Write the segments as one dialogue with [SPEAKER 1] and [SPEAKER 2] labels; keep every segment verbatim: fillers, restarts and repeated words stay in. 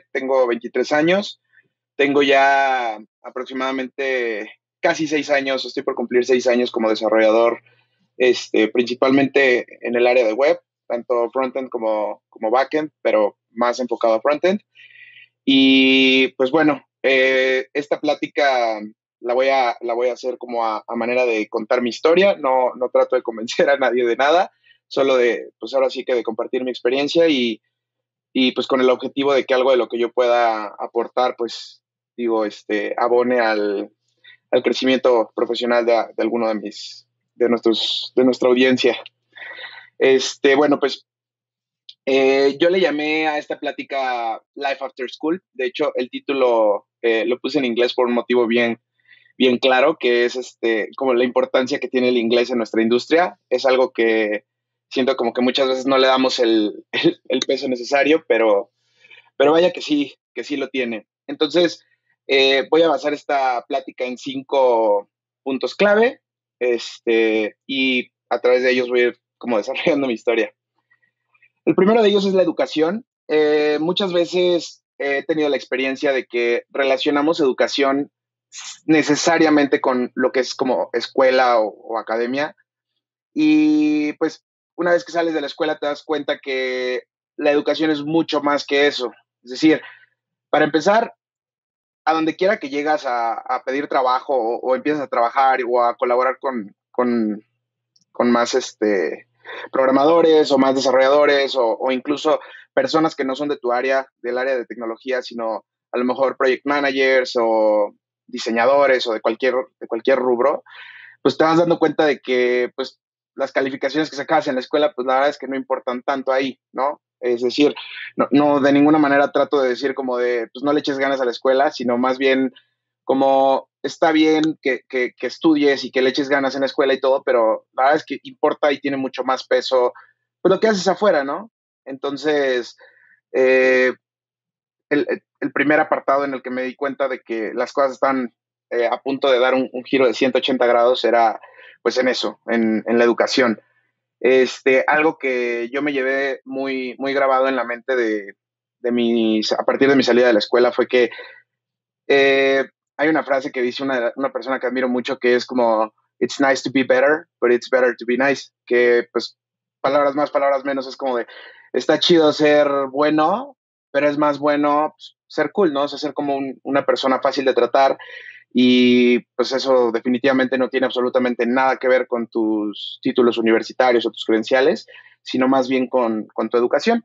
[SPEAKER 1] tengo veintitrés años, tengo ya aproximadamente casi seis años, estoy por cumplir seis años como desarrollador, este, principalmente en el área de web, tanto frontend como, como backend, pero más enfocado a frontend. Y pues bueno, eh, esta plática la voy a, la voy a hacer como a, a manera de contar mi historia, no, no trato de convencer a nadie de nada, solo de, pues ahora sí que de compartir mi experiencia y, y pues con el objetivo de que algo de lo que yo pueda aportar, pues digo, este, abone al, al crecimiento profesional de, de alguno de mis, de nuestros, de nuestra audiencia. Este, bueno, pues eh, yo le llamé a esta plática Life After School. De hecho, el título eh, lo puse en inglés por un motivo bien, bien claro, que es este, como la importancia que tiene el inglés en nuestra industria. Es algo que siento como que muchas veces no le damos el, el, el peso necesario, pero, pero vaya que sí, que sí lo tiene. Entonces, eh, voy a basar esta plática en cinco puntos clave, este, y a través de ellos voy a ir como desarrollando mi historia. El primero de ellos es la educación. Eh, muchas veces he tenido la experiencia de que relacionamos educación necesariamente con lo que es como escuela o, o academia. Y pues una vez que sales de la escuela te das cuenta que la educación es mucho más que eso. Es decir, para empezar, a donde quiera que llegas a, a pedir trabajo o, o, empiezas a trabajar o a colaborar con, con, con más este, programadores o más desarrolladores o, o incluso personas que no son de tu área, del área de tecnología, sino a lo mejor project managers o diseñadores o de cualquier, de cualquier rubro, pues te vas dando cuenta de que pues las calificaciones que sacabas en la escuela, pues la verdad es que no importan tanto ahí, ¿no? Es decir, no, no de ninguna manera trato de decir como de, pues no le eches ganas a la escuela, sino más bien como está bien que, que, que estudies y que le eches ganas en la escuela y todo, pero la verdad es que importa y tiene mucho más peso pues lo que haces afuera, ¿no? Entonces, eh, el, el primer apartado en el que me di cuenta de que las cosas están eh, a punto de dar un, un giro de ciento ochenta grados era pues en eso, en, en la educación. Este, algo que yo me llevé muy, muy grabado en la mente de, de mis, a partir de mi salida de la escuela fue que eh, hay una frase que dice una, una persona que admiro mucho que es como, it's nice to be better, but it's better to be nice, que pues palabras más, palabras menos, es como de, está chido ser bueno, pero es más bueno pues, ser cool, ¿no? O sea, ser como un, una persona fácil de tratar y pues eso definitivamente no tiene absolutamente nada que ver con tus títulos universitarios o tus credenciales, sino más bien con, con tu educación.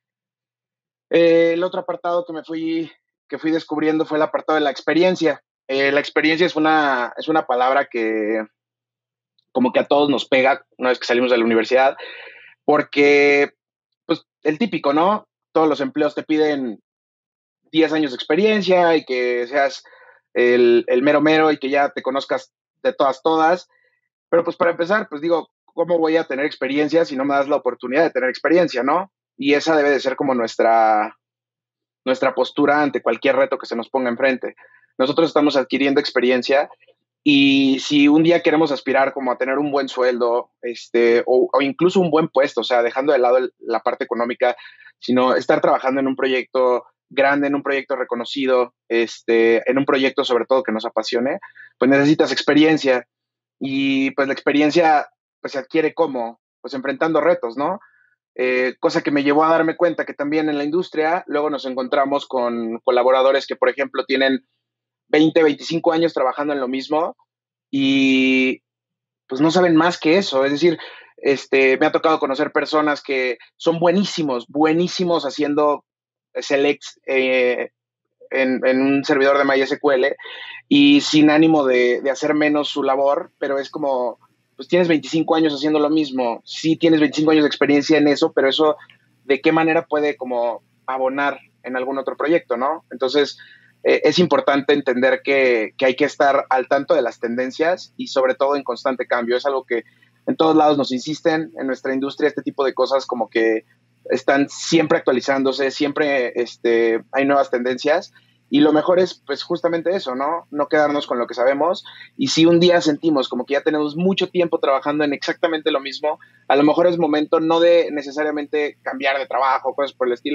[SPEAKER 1] Eh, el otro apartado que me fui, que fui descubriendo fue el apartado de la experiencia. Eh, la experiencia es una, es una palabra que como que a todos nos pega una vez que salimos de la universidad, porque pues el típico, ¿no? Todos los empleos te piden diez años de experiencia y que seas el, el mero mero y que ya te conozcas de todas, todas. Pero pues para empezar, pues digo, ¿cómo voy a tener experiencia si no me das la oportunidad de tener experiencia, ¿no? Y esa debe de ser como nuestra, nuestra postura ante cualquier reto que se nos ponga enfrente. Nosotros estamos adquiriendo experiencia y si un día queremos aspirar como a tener un buen sueldo, este, o, o incluso un buen puesto, o sea, dejando de lado el, la parte económica, sino estar trabajando en un proyecto grande, en un proyecto reconocido, este, en un proyecto sobre todo que nos apasione, pues necesitas experiencia y pues la experiencia pues se adquiere como, pues enfrentando retos, ¿no? Eh, cosa que me llevó a darme cuenta que también en la industria luego nos encontramos con colaboradores que, por ejemplo, tienen veinte, veinticinco años trabajando en lo mismo y pues no saben más que eso. Es decir, este, me ha tocado conocer personas que son buenísimos, buenísimos haciendo selects eh, en, en, un servidor de MySQL y sin ánimo de, de hacer menos su labor, pero es como, pues tienes veinticinco años haciendo lo mismo, sí tienes veinticinco años de experiencia en eso, pero eso, ¿de qué manera puede como abonar en algún otro proyecto, no? Entonces, eh, es importante entender que, que hay que estar al tanto de las tendencias y sobre todo en constante cambio. Es algo que en todos lados nos insisten, en nuestra industria este tipo de cosas como que están siempre actualizándose, siempre este, hay nuevas tendencias y lo mejor es pues justamente eso, ¿no? No quedarnos con lo que sabemos y si un día sentimos como que ya tenemos mucho tiempo trabajando en exactamente lo mismo, a lo mejor es momento no de necesariamente cambiar de trabajo, cosas por el estilo,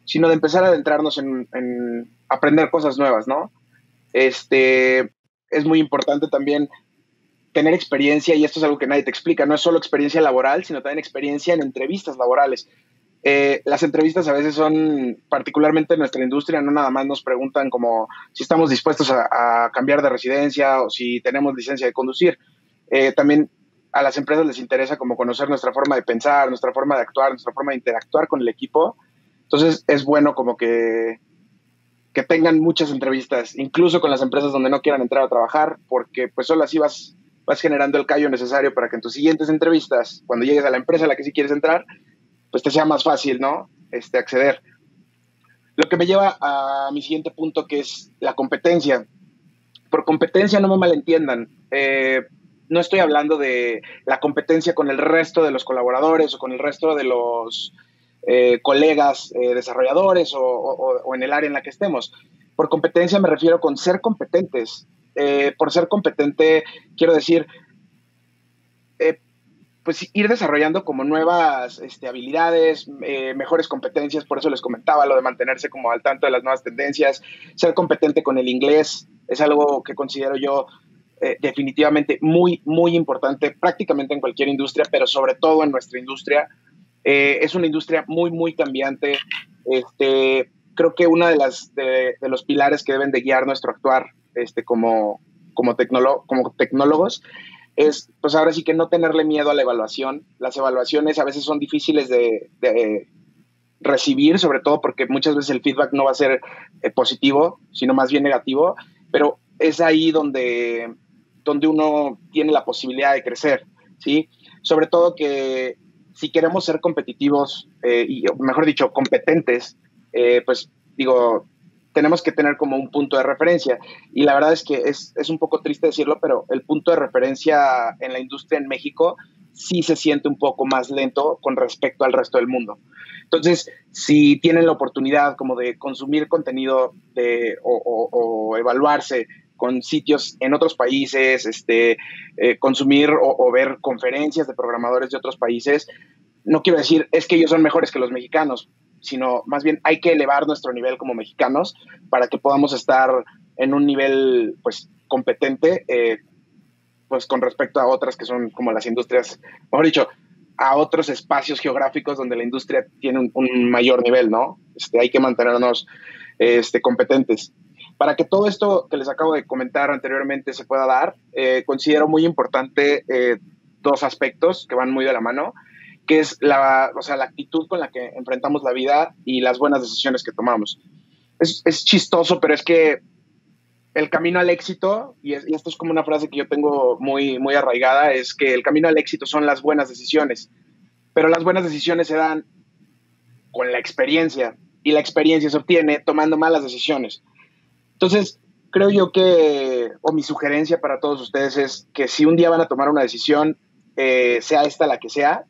[SPEAKER 1] sino de empezar a adentrarnos en, en aprender cosas nuevas, ¿no? Este, es muy importante también tener experiencia, y esto es algo que nadie te explica, no es solo experiencia laboral, sino también experiencia en entrevistas laborales. Eh, las entrevistas a veces son, particularmente en nuestra industria, no nada más nos preguntan como si estamos dispuestos a, a cambiar de residencia o si tenemos licencia de conducir. Eh, también a las empresas les interesa como conocer nuestra forma de pensar, nuestra forma de actuar, nuestra forma de interactuar con el equipo. Entonces es bueno como que, que tengan muchas entrevistas, incluso con las empresas donde no quieran entrar a trabajar, porque pues solo así vas, vas generando el callo necesario para que en tus siguientes entrevistas, cuando llegues a la empresa a la que sí quieres entrar, pues te sea más fácil, ¿no? Este, acceder. Lo que me lleva a mi siguiente punto, que es la competencia. Por competencia no me malentiendan. Eh, no estoy hablando de la competencia con el resto de los colaboradores o con el resto de los eh, colegas eh, desarrolladores o, o, o en el área en la que estemos. Por competencia me refiero con ser competentes. Eh, por ser competente quiero decir, eh, pues ir desarrollando como nuevas este, habilidades, eh, mejores competencias, por eso les comentaba lo de mantenerse como al tanto de las nuevas tendencias, ser competente con el inglés, es algo que considero yo eh, definitivamente muy, muy importante prácticamente en cualquier industria, pero sobre todo en nuestra industria. Eh, es una industria muy, muy cambiante. Este, creo que uno de, las, de, de los pilares que deben de guiar nuestro actuar este, como, como, tecnolo como tecnólogos es, pues ahora sí que no tenerle miedo a la evaluación. Las evaluaciones a veces son difíciles de, de recibir, sobre todo porque muchas veces el feedback no va a ser eh, positivo, sino más bien negativo, pero es ahí donde, donde uno tiene la posibilidad de crecer, ¿sí? Sobre todo que si queremos ser competitivos, eh, y mejor dicho, competentes, eh, pues digo, tenemos que tener como un punto de referencia. Y la verdad es que es, es un poco triste decirlo, pero el punto de referencia en la industria en México sí se siente un poco más lento con respecto al resto del mundo. Entonces, si tienen la oportunidad como de consumir contenido de, o, o, o evaluarse con sitios en otros países, este, eh, consumir o, o ver conferencias de programadores de otros países, no quiero decir es que ellos son mejores que los mexicanos, sino más bien hay que elevar nuestro nivel como mexicanos para que podamos estar en un nivel pues competente eh, pues con respecto a otras que son como las industrias, mejor dicho, a otros espacios geográficos donde la industria tiene un, un mayor nivel, ¿no? Este, hay que mantenernos este, competentes. Para que todo esto que les acabo de comentar anteriormente se pueda dar, eh, considero muy importante eh, dos aspectos que van muy de la mano, que es la, o sea, la actitud con la que enfrentamos la vida y las buenas decisiones que tomamos. Es, es chistoso, pero es que el camino al éxito, y, es, y esto es como una frase que yo tengo muy, muy arraigada, es que el camino al éxito son las buenas decisiones, pero las buenas decisiones se dan con la experiencia, y la experiencia se obtiene tomando malas decisiones. Entonces, creo yo que, o mi sugerencia para todos ustedes es que si un día van a tomar una decisión, eh, sea esta la que sea,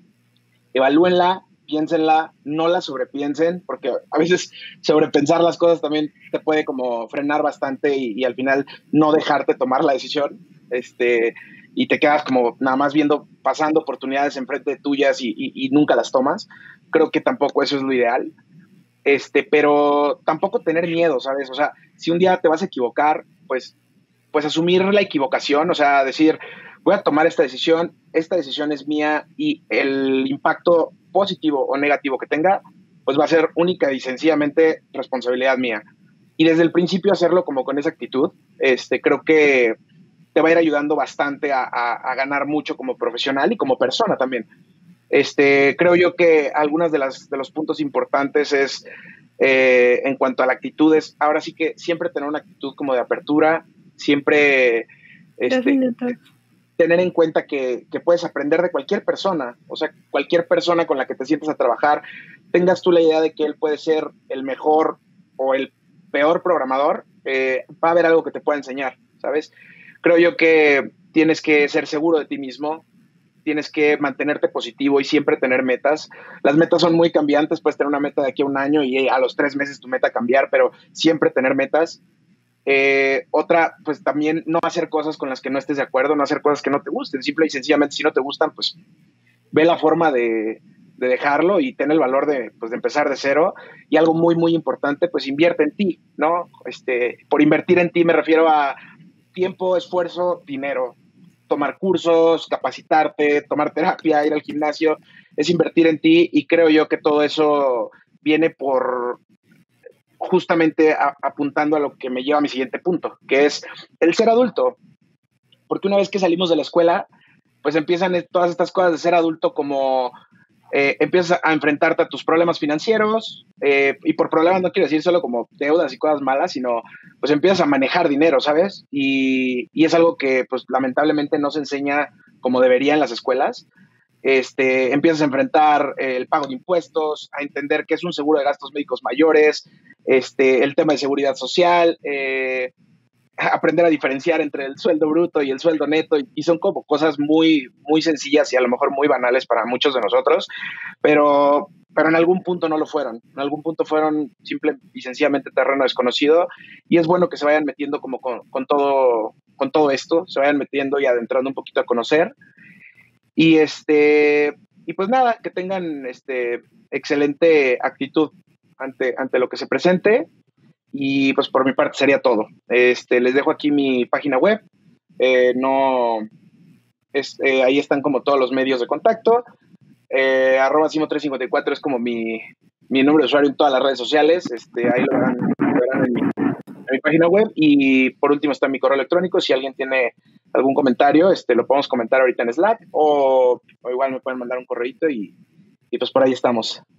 [SPEAKER 1] evalúenla, piénsenla, no la sobrepiensen, porque a veces sobrepensar las cosas también te puede como frenar bastante y, y al final no dejarte tomar la decisión, este, y te quedas como nada más viendo, pasando oportunidades enfrente de tuyas y, y, y nunca las tomas. Creo que tampoco eso es lo ideal, este, pero tampoco tener miedo, ¿sabes? O sea, si un día te vas a equivocar, pues, pues asumir la equivocación, o sea, decir, voy a tomar esta decisión, esta decisión es mía y el impacto positivo o negativo que tenga, pues va a ser única y sencillamente responsabilidad mía. Y desde el principio hacerlo como con esa actitud, este, creo que te va a ir ayudando bastante a, a, a ganar mucho como profesional y como persona también. Este, creo yo que algunos de, las, de los puntos importantes es, eh, en cuanto a la actitud, es ahora sí que siempre tener una actitud como de apertura, siempre este, tener en cuenta que, que puedes aprender de cualquier persona, o sea, cualquier persona con la que te sientes a trabajar, tengas tú la idea de que él puede ser el mejor o el peor programador, eh, va a haber algo que te pueda enseñar, ¿sabes? Creo yo que tienes que ser seguro de ti mismo, tienes que mantenerte positivo y siempre tener metas. Las metas son muy cambiantes, puedes tener una meta de aquí a un año y a los tres meses tu meta cambiar, pero siempre tener metas. Eh, otra, pues también no hacer cosas con las que no estés de acuerdo, no hacer cosas que no te gusten, simple y sencillamente si no te gustan, pues ve la forma de, de dejarlo y ten el valor de, pues, de empezar de cero. Y algo muy, muy importante, pues invierte en ti, ¿no? Este, por invertir en ti me refiero a tiempo, esfuerzo, dinero. Tomar cursos, capacitarte, tomar terapia, ir al gimnasio, es invertir en ti, y creo yo que todo eso viene por justamente a, apuntando a lo que me lleva a mi siguiente punto, que es el ser adulto. Porque una vez que salimos de la escuela, pues empiezan todas estas cosas de ser adulto, como eh, empiezas a enfrentarte a tus problemas financieros, eh, y por problemas no quiero decir solo como deudas y cosas malas, sino pues empiezas a manejar dinero, ¿sabes? Y, y es algo que pues lamentablemente no se enseña como debería en las escuelas. Este, empiezas a enfrentar el pago de impuestos, a entender qué es un seguro de gastos médicos mayores, este, el tema de seguridad social, eh, aprender a diferenciar entre el sueldo bruto y el sueldo neto, y son como cosas muy, muy sencillas y a lo mejor muy banales para muchos de nosotros, pero, pero en algún punto no lo fueron, en algún punto fueron simple y sencillamente terreno desconocido, y es bueno que se vayan metiendo como con, con todo, con todo esto, se vayan metiendo y adentrando un poquito a conocer, y este, y pues nada, que tengan este excelente actitud ante, ante lo que se presente. Y pues por mi parte sería todo. Este, les dejo aquí mi página web. Eh, no, es, eh, ahí están como todos los medios de contacto. Eh, arroba Simo tres cincuenta y cuatro es como mi, mi número de usuario en todas las redes sociales. Este, ahí lo verán, lo verán en, mi, en mi página web. Y por último está mi correo electrónico. Si alguien tiene algún comentario, este, lo podemos comentar ahorita en Slack, o, o igual me pueden mandar un correíto, y, y pues por ahí estamos.